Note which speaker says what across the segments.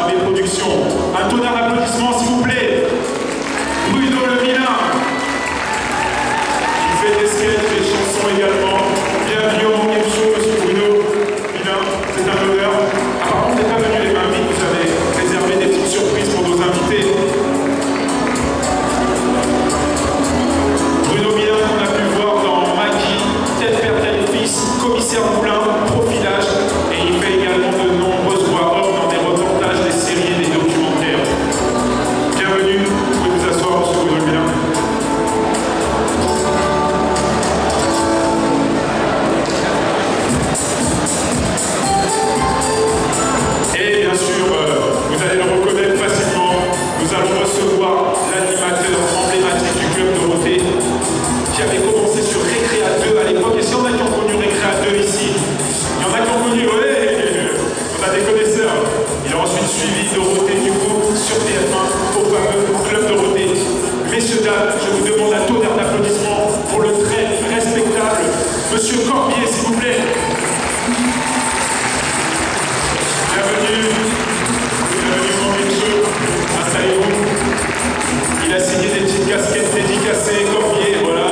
Speaker 1: AB Productions. Un tonnerre d'applaudissements, s'il vous plaît. Bruno Le Vilain, qui fait des sketchs, des chansons également. Bienvenue au Game Show, monsieur Bruno Vilain. C'est un honneur. Apparemment, vous n'êtes pas venu les mains vides, vous avez réservé des petites surprises pour nos invités. Bruno Vilain, qu'on a pu voir dans Maggie, Tête, Père, Tel et Fils, Commissaire Moulin, Profilage, et il fait également de nombreuses voix off dans des reportages, des séries et des documentaires. Bienvenue, vous pouvez vous asseoir, monsieur Bruno Vilain. Et bien sûr, vous allez le reconnaître facilement, nous allons recevoir l'animateur emblématique du Club Dorothée, qui avait commencé sur Récréa 2 à l'époque. Et si on a qui ont connu Récréa 2 ici, il y en a qui ont connu, ouais, on a des connaisseurs. Il a ensuite suivi Dorothée du coup sur TF1 au fameux Club Dorothée. Messieurs, dames, je vous demande un tonnerre d'applaudissements pour le très respectable Monsieur Corbier, s'il vous plaît. Bienvenue, bienvenue dans les jeux, installez-vous. Il a signé des petites casquettes dédicacées, Corbier, voilà.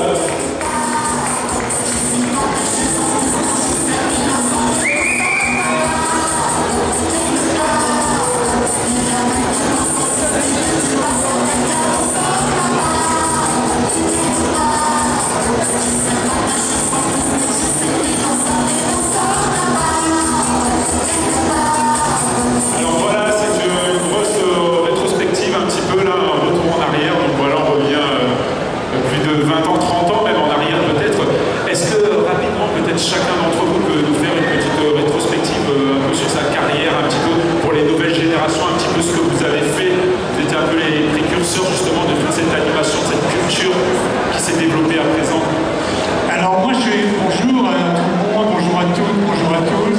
Speaker 1: Alors voilà, c'est une grosse rétrospective un petit peu là, un retour en arrière. Donc voilà, on revient plus de 20 ans, 30 ans même en arrière peut-être. Est-ce que rapidement, peut-être chacun d'entre vous peut nous faire une petite rétrospective un peu sur sa carrière, un petit peu pour les nouvelles générations, un petit peu ce que vous avez fait. Vous étiez un peu les précurseurs justement de toute cette animation, cette culture qui s'est développée à présent.
Speaker 2: Alors moi je suis bonjour à tout le monde, bonjour à toutes, bonjour à tous.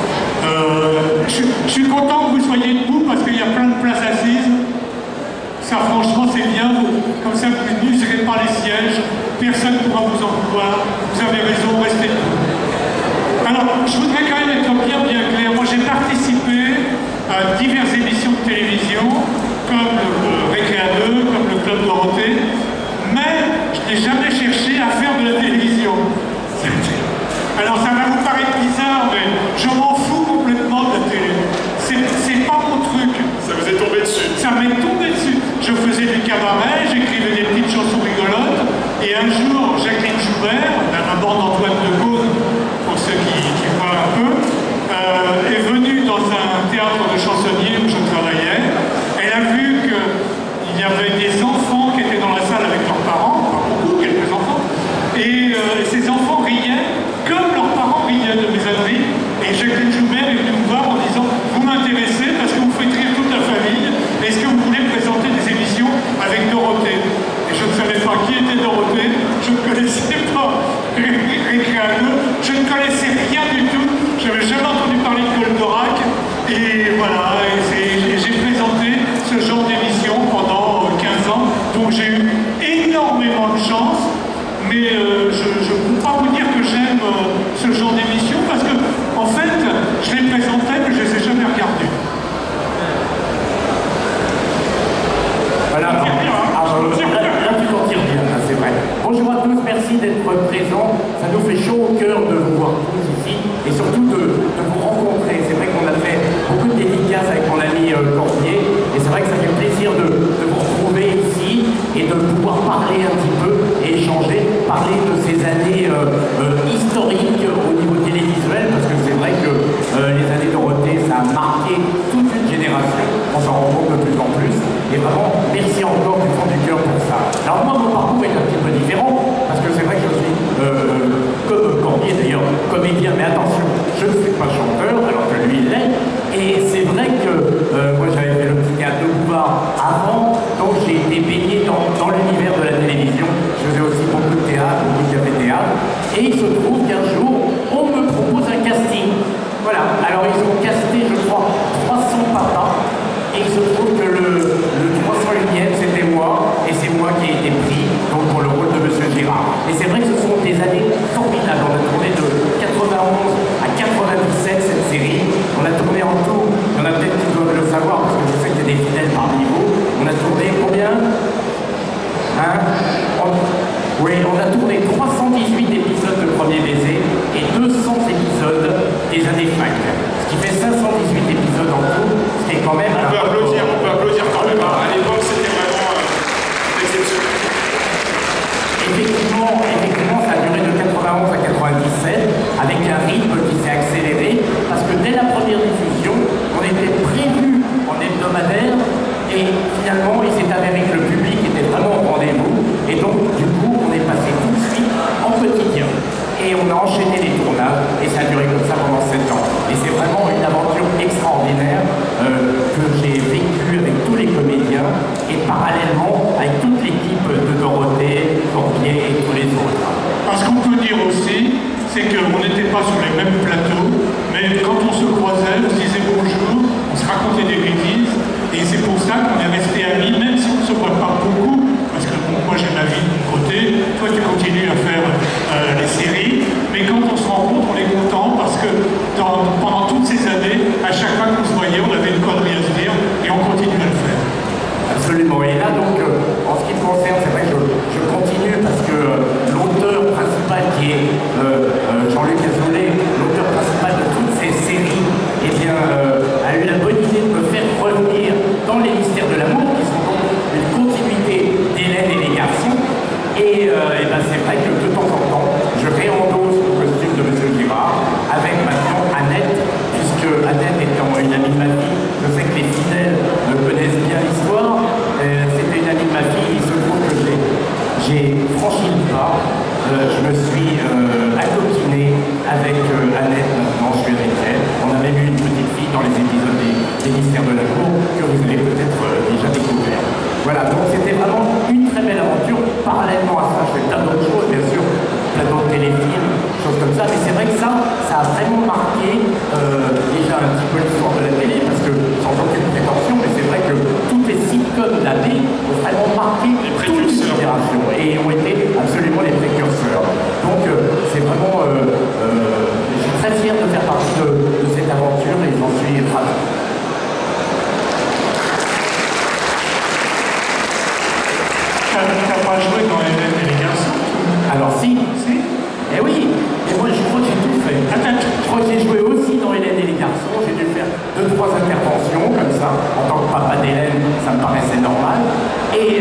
Speaker 2: Je suis content que vous soyez debout parce qu'il y a plein de places assises. Ça franchement c'est bien, comme ça vous n'userez pas les sièges, personne ne pourra vous en vouloir, vous avez raison, restez debout. Alors je voudrais quand même être bien clair, moi j'ai participé à diverses émissions de télévision, comme le Récréa 2, comme le Club Dorothée, mais je n'ai jamais cherché à faire de la télévision. Alors ça va vous paraître bizarre, mais je m'en fous complètement de la télé. C'est pas mon truc.
Speaker 1: Ça vous est tombé dessus?
Speaker 2: Ça m'est tombé dessus. Je faisais du cabaret, j'écrivais des petites chansons rigolotes, et un jour, Jacqueline Joubert, la bande d'Antoine de Gaulle, pour ceux qui voient un peu, est venue dans un théâtre de chansonniers où je travaillais. Elle a vu qu'il y avait des enfants qui étaient dans la salle avec leurs parents, pas beaucoup, quelques enfants, et ces enfants riaient comme leurs parents riaient de mes âneries. Et Jacqueline Joubert est venue me voir en disant « Vous m'intéressez parce que vous faites rire toute la famille. Est-ce que vous voulez présenter des émissions avec Dorothée ?» Et je ne savais pas qui était Dorothée, je ne connaissais pas Récréa 2, je ne connaissais rien du tout, je n'avais jamais entendu parler de Goldorak. Et voilà, j'ai présenté ce genre d'émission pendant 15 ans, donc j'ai eu énormément de chance. Mais je ne peux pas vous dire que j'aime ce genre d'émission parce que, en fait, je les présentais mais je ne les ai jamais regardés.
Speaker 3: Voilà, là tu t'en tires bien, c'est vrai. Bonjour à tous, merci d'être présents. Ça nous fait chaud au cœur de vous voir tous ici et surtout de vous rencontrer. C'est vrai qu'on a fait beaucoup de dédicaces avec mon ami Corbier et c'est vrai que ça fait plaisir de vous retrouver ici et de pouvoir parler un petit peu et échanger, parler de ces années historiques au niveau télévisuel, parce que c'est vrai que les années Dorothée, ça a marqué toute une génération, on s'en rend compte de plus en plus, et vraiment, merci encore du fond du cœur pour ça. Alors moi, mon parcours est un petit peu différent, parce que c'est vrai que je suis, comme Corbier d'ailleurs, comédien, mais attention, je ne suis pas chanteur, alors que lui il l'est, et c'est vrai que moi j'avais fait le petit théâtre de Bouvard avant, donc j'ai été baigné dans l'univers de la télévision. Je faisais aussi beaucoup de théâtre, beaucoup de café-théâtre. Et il se trouve qu'un jour, on me propose un casting. Voilà, alors ils ont casté, je crois, 300 papas. Et il se trouve que le 301e, c'était moi. Et c'est moi qui ai été pris donc, pour le rôle de Monsieur Girard. Et c'est vrai que ce sont des années formidables. On a tourné de 91 à 97. des mystères de l'amour que vous avez peut-être déjà découvert. Voilà, donc c'était vraiment une très belle aventure. Parallèlement à ça, je fais plein d'autres choses, bien sûr, plein d'autres téléfilms, choses comme ça, mais c'est vrai que ça a vraiment marqué déjà un petit peu l'histoire de la télé, parce que sans aucune prétention, mais c'est vrai que toutes les sitcoms d'année ont vraiment marqué toute une génération et ont été absolument les précurseurs. Donc c'est vraiment, je suis très fier de faire partie de cette aventure et j'en suis ravi.
Speaker 2: T'as pas joué dans Hélène et les garçons?
Speaker 3: Alors si.
Speaker 2: Si?
Speaker 3: Eh oui, et moi je crois que j'ai tout fait.
Speaker 2: Attends,
Speaker 3: Je crois que j'ai joué aussi dans Hélène et les garçons, j'ai dû faire 2-3 interventions comme ça, en tant que papa d'Hélène, ça me paraissait normal. Et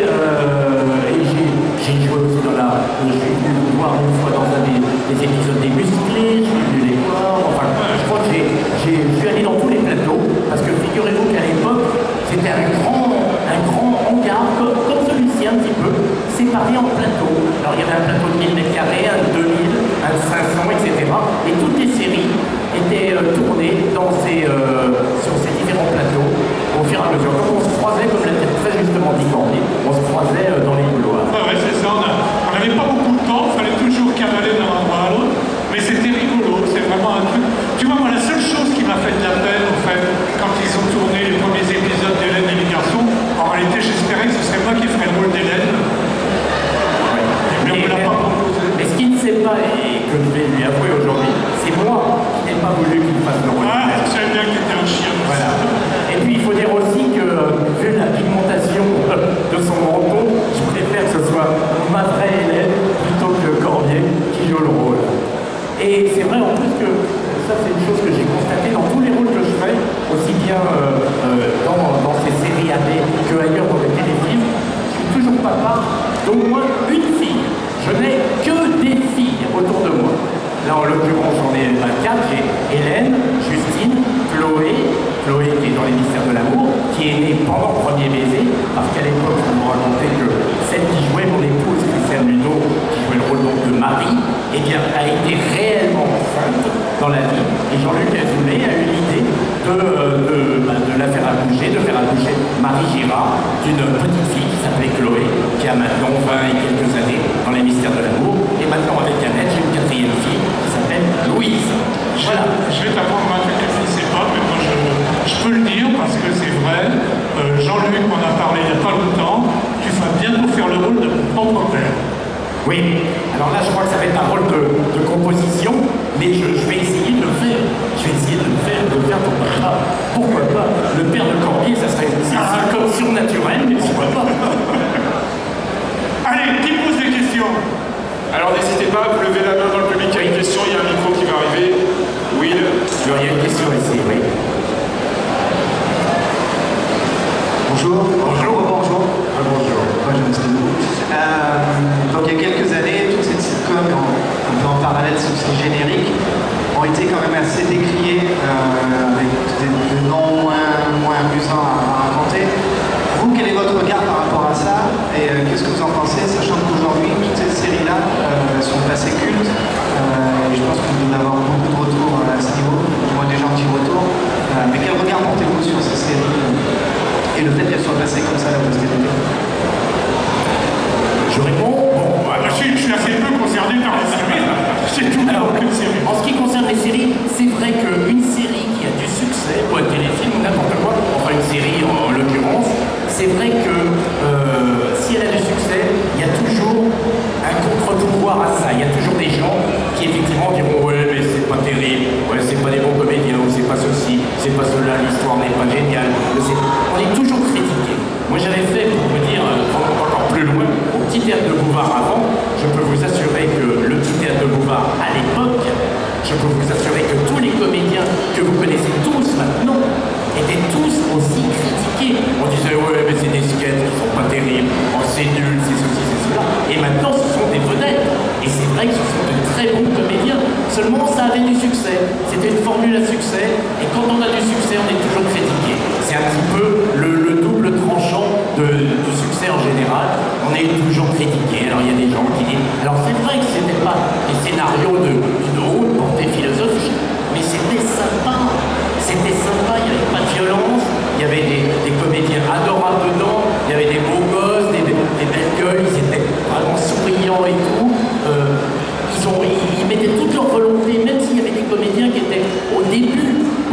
Speaker 3: j'ai joué aussi dans la... Je suis venu vous voir une fois dans un des épisodes des Musclés, je suis venu les voir, enfin je crois que je suis allé dans tous les plateaux, parce que figurez-vous qu'à l'époque, c'était un grand hangar, comme celui-ci un petit peu, séparé en plateaux. Alors il y avait un plateau de 1000 m², un de 2000, un de 500, etc. Et toutes les séries étaient tournées sur ces différents plateaux au fur et à mesure. Donc on se croisait, comme l'a très justement dit Cordier, on se croisait dans les couloirs.
Speaker 2: Ah ouais, c'est ça, on n'avait pas beaucoup de temps, il fallait toujours cavaler d'un endroit à l'autre, mais c'était rigolo, c'est vraiment un truc. Tu vois, moi, la seule chose qui m'a fait de la peine, en fait, quand ils ont tourné les premiers épisodes d'Hélène et les garçons, en réalité, j'espérais que ce serait moi qui ferais le rôle d'Hélène.
Speaker 3: Ouais.
Speaker 2: Mais on ne me l'a pas proposé.
Speaker 3: Mais ce qu'il ne sait pas, et que je vais lui avouer aujourd'hui, c'est moi qui n'ai pas voulu qu'il fasse le rôle.
Speaker 2: Ah, je savais bien que t'étais un chien.
Speaker 3: Voilà. Et puis il faut dire aussi que, vu la pigmentation de son menton, je préfère que ce soit ma vraie Hélène plutôt que Cordier qui joue le rôle. Et c'est vrai en plus que ça c'est une chose que j'ai constatée dans tous les rôles que je fais, aussi bien dans ces séries AD qu'ailleurs dans les téléfilms, je suis toujours papa d'au moins une fille. Je n'ai que des filles autour de moi. Là, en l'occurrence, j'en ai 24. J'ai Hélène, Justine, Chloé qui est dans les mystères de l'amour, qui est née pendant le premier baiser, parce qu'à l'époque, on me racontait que celle qui jouait mon épouse, Christiane Luneau, qui jouait le rôle donc de Marie, eh bien, a été réellement enceinte dans la vie. Et Jean-Luc Azoulay a eu l'idée de la faire accoucher, de faire accoucher Marie Girard, d'une petite fille qui s'appelait Chloé, qui a maintenant 20 et quelques années dans les mystères de l'amour. Et maintenant, avec Annette, j'ai une quatrième fille qui s'appelle Louise. Voilà.
Speaker 2: Je vais t'apprendre un truc que je ne sais pas, mais moi je peux le dire parce que c'est vrai. Jean-Luc m'en a parlé il n'y a pas longtemps. Tu vas bientôt faire le rôle de mon propre père.
Speaker 3: Oui, alors là je crois que ça va être un rôle de composition, mais je vais essayer de le faire. Je vais essayer de le faire pour papa. Pourquoi pas? Le père de Cordier, ça serait comme surnaturel, mais pourquoi pas?
Speaker 2: Allez, qui pose des questions?
Speaker 1: Alors n'hésitez pas, vous levez la main dans le public, il y a une question, il y a un micro qui va arriver. Will.
Speaker 3: Alors, il y a une question ici, oui.
Speaker 4: Bonjour.
Speaker 3: Bonjour.
Speaker 4: Bonjour.
Speaker 3: Bonjour.
Speaker 4: Moi, je reste debout. Donc, il y a quelques années, toutes ces sitcoms un peu en parallèle sur ces génériques ont été quand même assez décriés avec des noms moins amusants à raconter. Vous, quel est votre regard par rapport à ça et qu'est-ce que vous en pensez, sachant qu'aujourd'hui, toutes ces séries-là sont passées cultes et je pense que vous devez avoir beaucoup de retours à ce niveau, du moins des gentils retours. Mais quel regard portez-vous sur ces séries et le fait qu'elles soient passées comme ça à la postérité?
Speaker 3: Je réponds. Bon,
Speaker 2: Je suis assez peu concerné par les séries. J'ai tout
Speaker 3: alors,
Speaker 2: aucune série.
Speaker 3: en ce qui concerne les séries, c'est vrai qu'une série qui a du succès, ou un téléfilm, ou n'importe quoi, enfin une série en l'occurrence, c'est vrai que si elle a du succès, il y a toujours un contre-pouvoir à ça. Il y a toujours des gens qui effectivement diront ouais mais c'est pas terrible, ouais c'est pas des bons comédiens, ou c'est pas ceci, c'est pas cela, l'histoire n'est pas géniale. On est toujours critiqué. Moi j'avais fait, pour vous dire, encore plus loin, au petit théâtre de Bouvard avant, je peux vous assurer que le petit théâtre de Bouvard à l'époque, je peux vous assurer que tous les comédiens que vous connaissez tous maintenant étaient tous aussi critiqués. On disait ouais mais c'est des sketchs qui sont pas terribles, oh c'est nul, c'est ceci, c'est cela. Et maintenant ce sont des vedettes. Et c'est vrai que ce sont de très bons comédiens. Seulement ça avait du succès. C'était une formule à succès. Et quand on a du succès, on est toujours critiqué. C'est un petit peu le double tranchant du succès en général. On est toujours critiqué. Alors il y a des gens qui disent. Alors c'est vrai que c'était pas des scénarios d'une haute portée philosophique, mais c'était sympa. C'était sympa, il n'y avait pas de violence.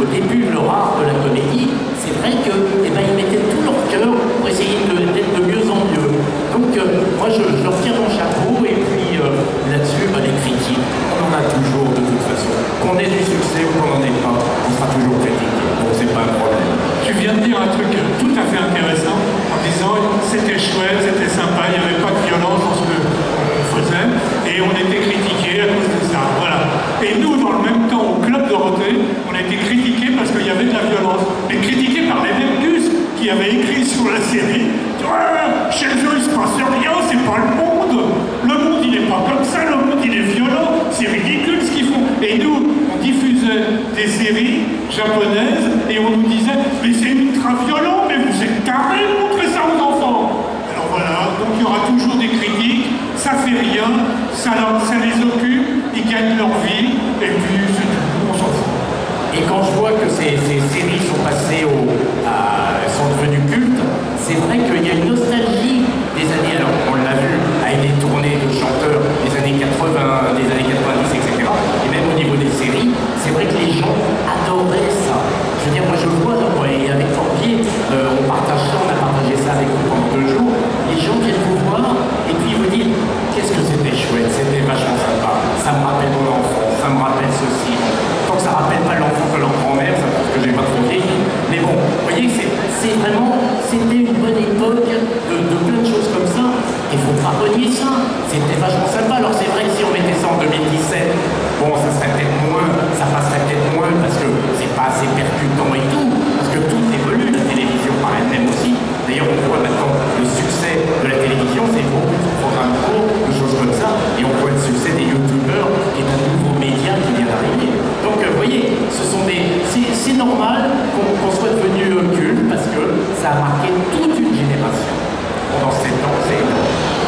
Speaker 3: au début leur art de la comédie, c'est vrai que, eh ben, ils mettaient tout leur cœur pour essayer d'être de mieux en mieux. Donc moi je leur tire mon chapeau et puis là-dessus, ben, les critiques, on en a toujours de toute façon. Qu'on ait du succès ou qu'on n'en ait pas, on sera toujours critiqué, donc c'est pas un problème.
Speaker 2: Tu viens de dire un truc tout à fait intéressant en disant c'était chouette, c'était sympa, il n'y avait pas de violence dans ce qu'on faisait et on était critiqués à cause de ça. Voilà. Et nous, dans le même temps, au Club Dorothée, on a été critiqués parce qu'il y avait de la violence. Mais critiqués par les mêmes gus qui avaient écrit sur la série chez eux, il se passe rien, c'est pas le monde. Le monde, il n'est pas comme ça, le monde, il est violent. C'est ridicule ce qu'ils font. Et nous, on diffusait des séries japonaises et on nous disait mais c'est ultra violent, mais vous êtes tarés, montrez ça aux enfants. Alors voilà, donc il y aura toujours des critiques, ça fait rien, ça les occupe, ils gagnent leur vie, et puis c'est tout, on s'en fout.
Speaker 3: Et quand je vois que ces séries sont passées sont devenues cultes, c'est vrai qu'il y a une nostalgie des années, alors on l'a vu, avec des tournées de chanteurs des années 80, des années 90, etc. Et même au niveau des séries, c'est vrai que les gens adoraient ça. Je veux dire, moi je le vois, et avec Forbier, on partage ça, on a partagé ça avec vous pendant 2 jours. Les gens viennent vous voir et puis ils vous disent qu'est-ce que c'était chouette, c'était vachement sympa, ça me rappelle mon enfance, ça me rappelle ceci. Tant que ça rappelle pas l'enfant de leur grand-mère, ça prouve que j'ai pas trop vieilli. Mais bon, vous voyez, c'est vraiment, c'était une bonne époque de plein de choses comme ça. Il faut pas renier ça. C'était vachement sympa. Alors c'est vrai que si on mettait ça en 2017, bon, ça serait peut-être moins, ça passerait peut-être moins parce que c'est pas assez percutant et tout, parce que tout évolue, la télévision par elle-même aussi. D'ailleurs, on voit maintenant le succès de la télévision, c'est beaucoup de programmes courts, de choses comme ça, et on voit le succès des youtubeurs et d'un nouveau média qui vient d'arriver. Donc, vous voyez, c'est normal qu'on soit devenu culte parce que ça a marqué toute une génération. Pendant 7 ans, c'est énorme.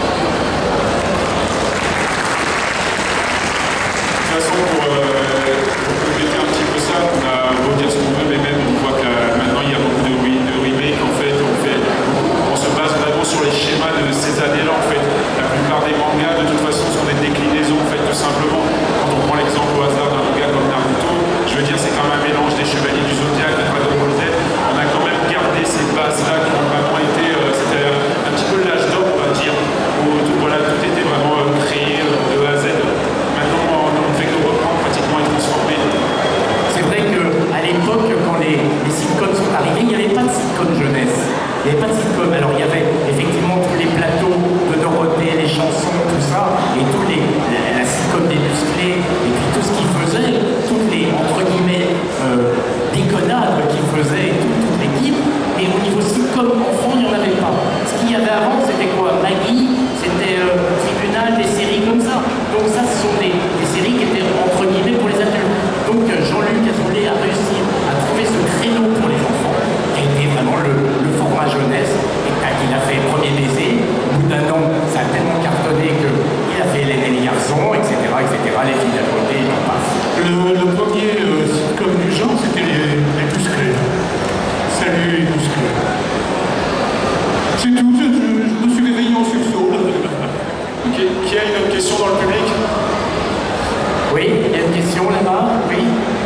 Speaker 1: De toute façon, pour compléter un petit peu ça, on a beau dire ce qu'on veut, mais même on voit que maintenant il y a beaucoup de remakes. En fait, on se base vraiment sur les schémas de ces années-là. En fait, la plupart des mangas, de toute façon, sont des déclinaisons. En fait, tout simplement, quand on prend l'exemple au hasard d'un manga comme Naruto, je veux dire, c'est quand même un mélange des Chevaliers du Zodiac, de Dragon Ball Z. On a quand même gardé ces bases-là qui ont vraiment été, c'était un petit peu l'âge d'or, on va dire, où voilà, tout était vraiment créé de A à Z. Maintenant, on ne fait que reprendre pratiquement et transformer.
Speaker 3: C'est vrai qu'à l'époque, quand les sitcoms sont arrivés, il n'y avait pas de sitcom jeunesse. Il n'y avait pas de sitcom. Alors il y avait effectivement tous les plateaux de Dorothée, les chansons, tout ça, et la sitcom des musclés, et puis tout ce qu'ils faisaient, toutes les, entre guillemets, déconnades qu'ils faisaient, toute l'équipe. Mais au niveau sitcom enfant, il n'y en avait pas. Ce qu'il y avait avant, c'était quoi? Maggie, c'était Tribunal, des séries comme ça. Donc ça, ce sont des séries qui étaient entre guillemets pour les adultes. Donc Jean-Luc Azoulay a réussi à trouver ce créneau pour les enfants, qui était vraiment le format jeunesse, et il a fait Premier baiser. Au bout d'un an, ça a tellement cartonné qu'il a fait Les garçons, etc., les filles d'à côté, j'en passe.
Speaker 2: Le premier sitcom du genre, c'était les musclés. Salut les musclés. C'est tout, je me suis réveillé en sursaut.
Speaker 1: Qui a une autre question dans le public?
Speaker 3: Oui, il y a une question là-bas? Oui.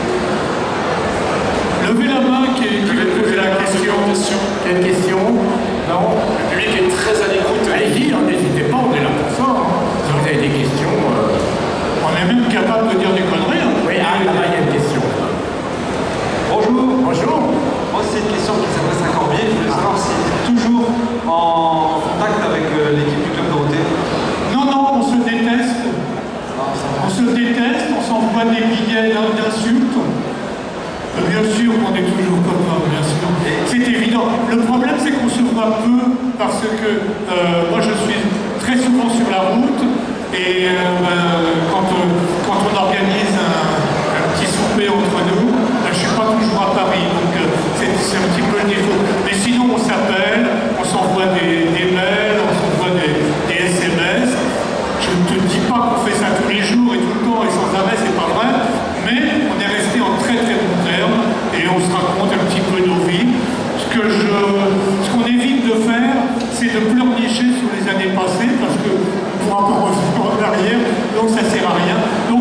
Speaker 2: Levez la main qui veut poser la question.
Speaker 3: Il y a une question? Non?
Speaker 1: Le public est très à l'écoute.
Speaker 3: Allez-y, n'hésitez pas, on est là pour ça. Si vous avez des questions...
Speaker 2: On est même capable de dire des conneries. Hein.
Speaker 3: Oui, là-bas, il y a une question.
Speaker 4: Bonjour.
Speaker 3: Bonjour.
Speaker 4: Moi, c'est une question qui s'adresse à Corbier. Je voulais savoir si tu es toujours en contact avec l'équipe du Club Dorothée.
Speaker 2: Non, on se déteste. On se déteste, on s'envoie des billets d'insultes. Bien sûr qu'on est toujours copains, bien sûr. C'est évident. Le problème, c'est qu'on se voit peu parce que moi, je suis très souvent sur la route et quand on organise un petit souper entre nous, je ne suis pas toujours à Paris, donc c'est un petit peu le défaut. Mais sinon, on s'appelle, on s'envoie des mails, on s'envoie des SMS. Je ne te dis pas qu'on fait ça tous les jours et tout le temps et sans arrêt, c'est pas vrai, mais on est resté en très très bon terme et on se raconte un petit peu nos vies. Ce qu'on évite de faire, c'est de pleurnicher sur les années passées parce qu'on ne pourra pas revenir en arrière, donc ça ne sert à rien. Donc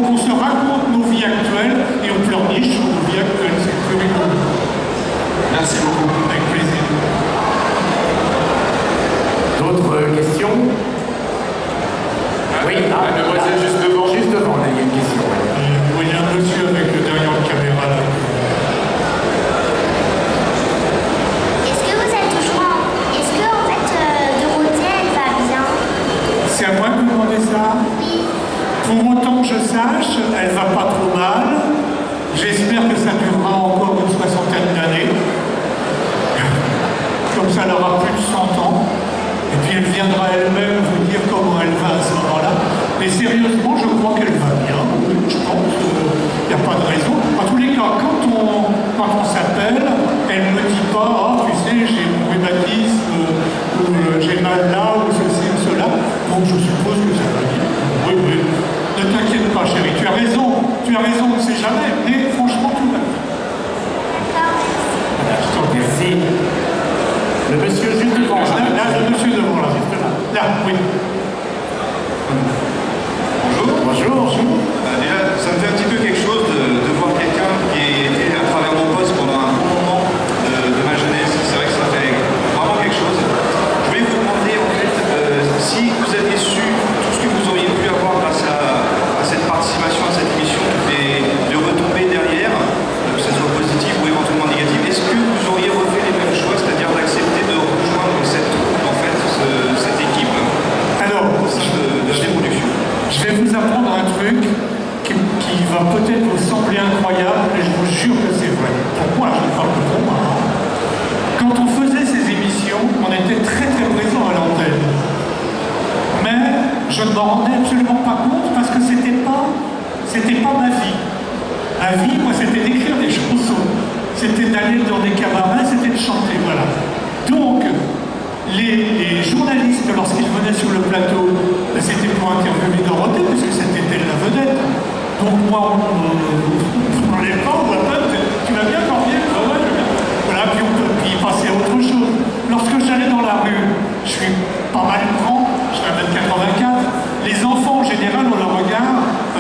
Speaker 3: Le monsieur juste devant.
Speaker 2: Là, le monsieur devant, là. Là, oui.
Speaker 5: Bonjour.
Speaker 3: Bonjour.
Speaker 5: Déjà, ça me fait un petit peu quelque chose de voir quelqu'un qui était à travers mon poste pendant un bon moment de ma jeunesse. C'est vrai que ça fait vraiment quelque chose. Je voulais vous demander en fait si vous aviez su tout ce que vous auriez pu avoir grâce à cette participation à cette émission, de retomber derrière, que ce soit positif ou éventuellement négatif. Est-ce que vous auriez refait les mêmes choix, c'est-à-dire d'accepter de rejoindre cette troupe, en fait, cette équipe
Speaker 2: Alors,
Speaker 5: de la production?
Speaker 2: je vais vous apprendre un truc qui va peut-être vous sembler incroyable, mais je vous jure que c'est vrai. Pour moi, je parle que pour moi. Quand on faisait ces émissions, on était très très présent à l'antenne. Mais je ne m'en rendais absolument pas compte parce que c'était pas ma vie. Ma vie, moi, c'était d'écrire des chansons. C'était d'aller dans des cabarets, c'était de chanter, voilà. Donc, les journalistes, lorsqu'ils venaient sur le plateau, c'était pour interviewer Dorothée, parce que c'était elle la vedette. Donc moi, on ne parlait pas, on voit pas, tu vas bien, Corbier? Voilà, puis il passait à autre chose. Lorsque j'allais dans la rue, je suis pas mal grand, je suis à 1m84, les enfants en général ont le regard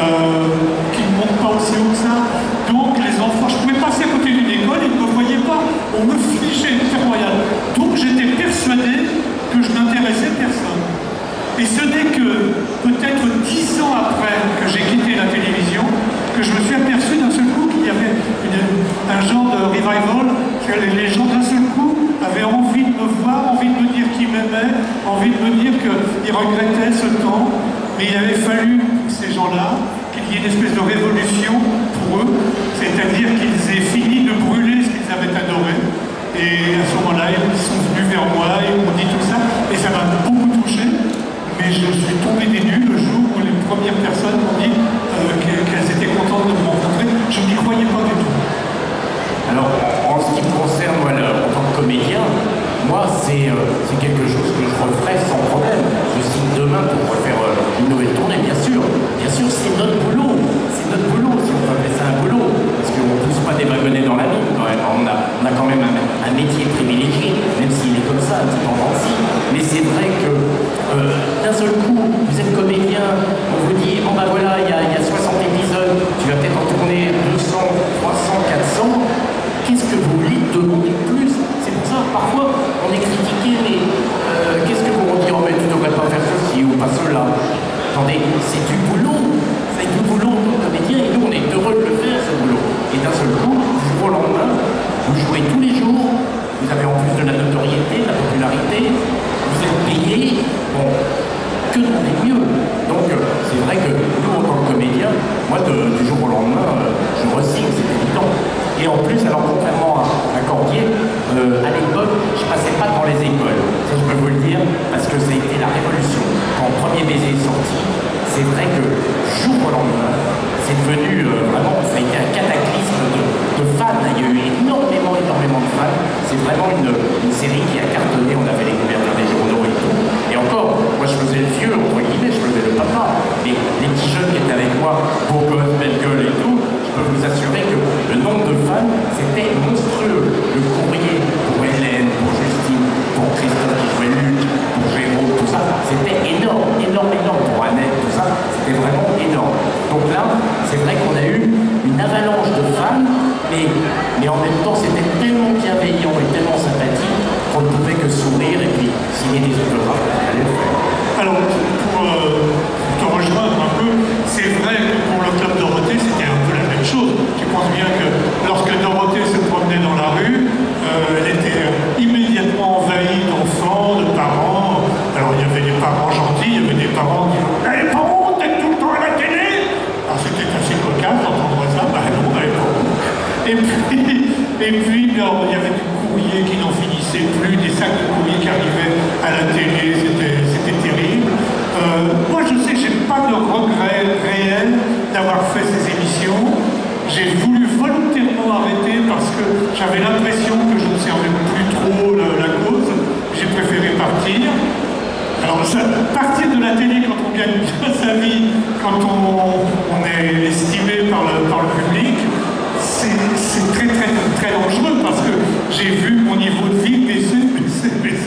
Speaker 2: qui ne monte pas aussi haut que ça. Donc les enfants, je pouvais passer à côté d'une école, ils ne me voyaient pas, on me fichait, c'était royal. Donc j'étais persuadé que je n'intéressais personne. Et ce n'est que peut-être 10 ans après que j'ai quitté la télévision que je me suis aperçu d'un seul coup qu'il y avait un genre de revival, que les gens d'un seul coup avaient envie de me voir, envie de me dire qu'ils m'aimaient, envie de me dire qu'ils regrettaient ce temps. Mais il avait fallu, ces gens-là, qu'il y ait une espèce de révolution pour eux, c'est-à-dire qu'ils aient fini de brûler ce qu'ils avaient adoré. Et à ce moment-là, ils sont venus vers moi, ils m'ont dit tout ça, et ça m'a beaucoup touché. Mais je suis tombé des nues le jour où les premières personnes m'ont dit qu'elles étaient contentes de me rencontrer. Je n'y croyais pas du tout.
Speaker 3: Alors, en ce qui me concerne, moi, en tant que comédien, moi, c'est quelque chose que je referais sans problème. Je signe demain pour refaire une nouvelle tournée, bien sûr. Bien sûr, c'est notre boulot. C'est notre boulot, si on peut appeler ça un boulot. Parce qu'on ne pousse pas des wagonnets dans la mine, quand même. On a quand même un métier privilégié, même s'il est comme ça, un petit peu en dents. Mais c'est vrai que d'un seul coup, vous êtes comédien, on vous dit, bon bah voilà, il y a 60 épisodes, tu vas peut-être en tourner 200, 300, 400. Qu'est-ce que vous voulez demander plus? C'est pour ça, parfois, on est critiqué, mais qu'est-ce que vous dire? Oh, mais tu ne devrais pas faire ceci ou pas cela. Attendez, c'est du boulot. C'est du boulot en tant que comédien, et nous, on est heureux de le faire, ce boulot. Et d'un seul coup, du jour au lendemain, vous jouez tous les jours, vous avez en plus de la notoriété, de la popularité, vous êtes payé, bon, que demander mieux? Donc, c'est vrai que nous, en tant que comédien, moi, du jour au lendemain, je re-signe, c'est évident. Et en plus, alors contrairement à Corbier, à l'époque, je passais pas dans les écoles. Ça, je peux vous le dire, parce que ça a été la révolution. Quand Premier Baiser est sorti, c'est vrai que jour au lendemain, c'est devenu vraiment, ça a été un cataclysme de fans. Il y a eu énormément de fans. C'est vraiment une série qui a cartonné. On avait les couvertures des journaux et tout. Et encore, moi, je faisais le vieux, entre guillemets, je faisais le papa. Mais les petits jeunes qui étaient avec moi, beau gosse, belle gueule et tout, je peux vous assurer que le nombre de fans, c'était monstrueux. Le courrier pour Hélène, pour Justine, pour Christophe qui jouait Luc, pour Jérôme, tout ça, c'était énorme, énorme, énorme. Pour Annette, tout ça, c'était vraiment énorme. Donc là, c'est vrai qu'on a eu une avalanche de fans, mais en même temps, c'était tellement bienveillant et tellement sympathique qu'on ne pouvait que sourire et puis signer des autographes.
Speaker 2: Alors, pour te rejoindre un peu, c'est vrai que pour le club Dorothée, c'était un peu la même chose. Je pense bien que lorsque Dorothée se promenait dans la rue, elle était immédiatement envahie d'enfants, de parents. Alors, il y avait des parents gentils, il y avait des parents qui disaient « Elle est pas honte d'être tout le temps à la télé !» Alors, c'était assez cocasse d'entendre ça. Bah non, elle est pas honte. Et puis, alors, il y avait du courrier qui n'en finissait plus, des sacs de courrier qui arrivaient à la télé, c'était terrible. Moi, je sais que j'ai pas de regret réel d'avoir fait ces émissions. J'ai voulu volontairement arrêter parce que j'avais l'impression que je ne servais plus trop la cause. J'ai préféré partir. Alors, partir de la télé quand on gagne bien sa vie, quand on est estimé par le public, c'est très, très, très dangereux parce que j'ai vu mon niveau de vie baisser.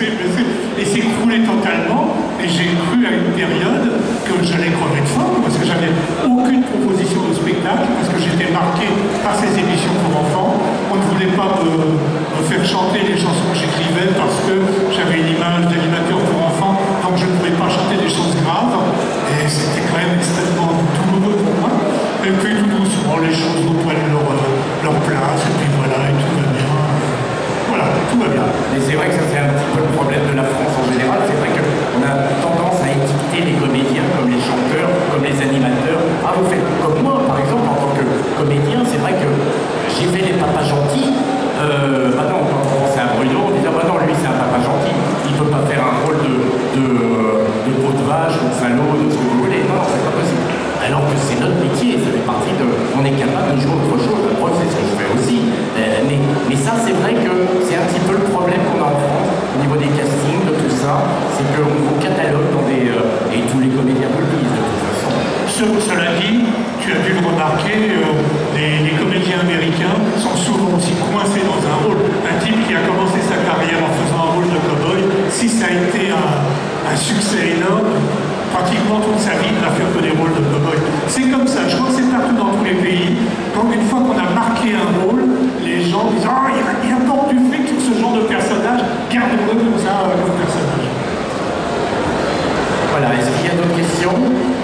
Speaker 2: s'écroulé totalement. Et j'ai cru à une période que j'allais crever de faim parce que j'avais aucune proposition de spectacle, parce que j'étais marqué par ces émissions pour enfants. On ne voulait pas me faire chanter les chansons que j'écrivais parce que j'avais une image d'animateur pour enfants, donc je ne pouvais pas chanter des choses graves. Et c'était quand même extrêmement douloureux pour moi. Et puis tout doucement, les choses reprennent leur place, et puis voilà, et tout va bien. Voilà, tout va bien.
Speaker 3: Mais c'est vrai que ça c'est un petit peu le problème de la France en général. C'est vrai qu'on a tendance à étiqueter les comédiens comme les chanteurs, comme les animateurs. Ah, vous faites comme moi, par exemple, en tant que comédien, c'est vrai que j'ai fait les papas gentils. Bah non, quand on pense à Bruno, on dit ah bah non, lui c'est un papa gentil. Il peut pas faire un rôle de peau de vache ou de salaud, de ce que vous voulez. Non, c'est pas possible. Alors que c'est notre métier, ça fait partie de... On est capable de jouer autre chose. La preuve, c'est ce que je fais aussi. Mais ça, c'est vrai que c'est un petit peu le problème qu'on a en France, au niveau des castings, de tout ça. C'est qu'on vous catalogue dans des... et tous les comédiens le disent, de toute façon.
Speaker 2: Cela dit, tu as dû le remarquer, les comédiens américains sont souvent aussi coincés dans un rôle. Un type qui a commencé sa carrière en faisant un rôle de cow-boy, si ça a été un succès énorme, pratiquement toute sa vie, il n'a fait que des rôles de cow-boy. C'est comme ça, je crois que c'est partout dans tous les pays. Donc une fois qu'on a marqué un rôle, les gens disent « Ah, il apporte du fric sur ce genre de personnage, garde-le comme ça, comme personnage. »
Speaker 3: Voilà, est-ce qu'il y a d'autres questions?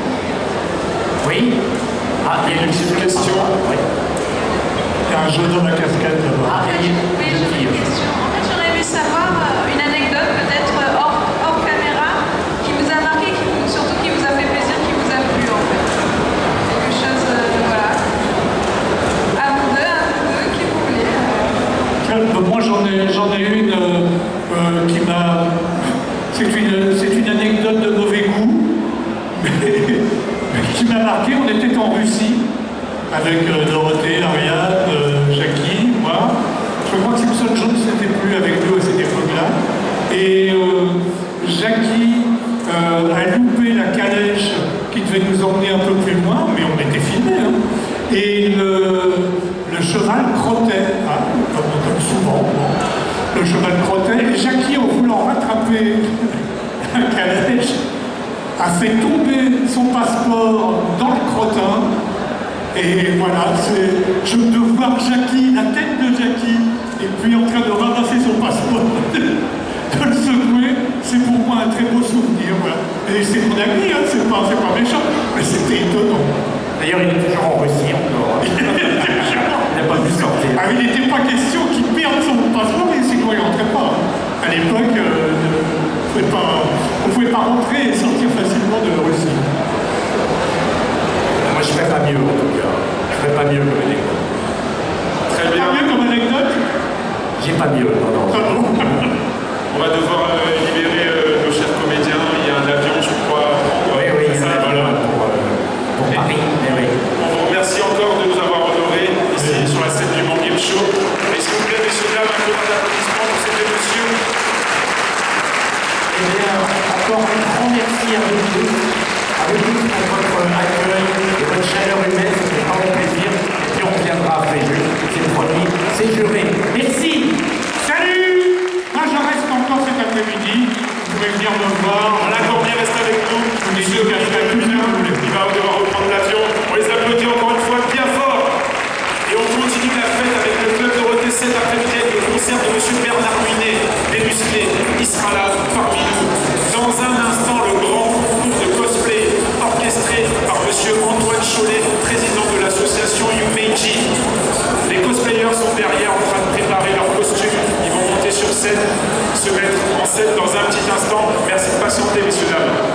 Speaker 3: Oui? Ah, il y a une petite question. Oui.
Speaker 2: Il y a un jeu dans la cascade là-bas.
Speaker 6: Oui, j'ai une question. En fait, j'aurais aimé savoir une anecdote, peut-être hors caméra, qui vous a marqué, surtout qui vous a fait plaisir, qui vous a plu, en fait. Quelque chose, voilà. À vous deux, qui vous voulez.
Speaker 2: Moi, j'en ai une qui m'a... C'est une anecdote de mauvais goût, mais qui m'a marqué. On était en Russie avec Dorothée, Ariane, Jackie, moi. Je crois que Simpson Jones n'était plus avec nous à cette époque-là. Et Jackie a loupé la calèche qui devait nous emmener un peu plus loin, mais on était filmés. Hein. Et le cheval crottait, hein, comme souvent. Le cheval crottait, et Jackie, en voulant rattraper la calèche, a fait tomber son passeport dans le crottin. Et voilà, je de voir Jackie, la tête de Jackie, et puis en train de ramasser son passeport, de le secouer, c'est pour moi un très beau souvenir. Voilà. Et c'est mon ami, hein, c'est pas méchant, mais c'était étonnant.
Speaker 3: D'ailleurs, il est toujours en Russie encore. Il n'a pas pu sortir.
Speaker 2: Ah, il n'était pas question qu'il perde son passeport, mais sinon il rentrait pas. À l'époque, on ne pouvait pas rentrer et sortir facilement de Russie.
Speaker 3: Moi, je ne ferais pas mieux, en tout cas. Je ne ferais pas mieux comme anecdote.
Speaker 1: Très bien.
Speaker 2: Pas mieux comme anecdote?
Speaker 3: J'ai pas mieux, non.
Speaker 1: On va devoir libérer nos chers comédiens. Il y a un avion, je crois.
Speaker 3: Oui, il y a un avion pour Paris. Oui.
Speaker 1: On vous remercie encore de nous avoir honorés ici sur la scène du Mont Game Show. Et s'il vous plaît, messieurs, dames, un peu d'applaudissements pour cette émotion.
Speaker 3: Eh bien, encore un grand merci à vous tous. À vous tous pour votre accueil et votre chaleur humaine. C'était vraiment plaisir. Et puis on reviendra après. C'est promis, c'est juré. Merci.
Speaker 2: Salut! Moi, je reste encore cet après-midi. Vous pouvez venir me voir.
Speaker 1: Alain Cormier reste avec nous. Monsieur, il va devoir reprendre l'avion. On les applaudit encore une fois bien fort. Et on continue la fête avec le Club Dorothée cet après-midi avec le concert de Monsieur Bernard Ruinet, Démusclé. Il sera là parmi nous. Dans un instant, le grand concours de cosplay orchestré par Monsieur Antoine Chollet, président de l'association Yumeiji. Les cosplayers sont derrière en train de préparer leurs costumes. Ils vont monter sur scène, se mettre en scène dans un petit instant. Merci de patienter, messieurs, dames.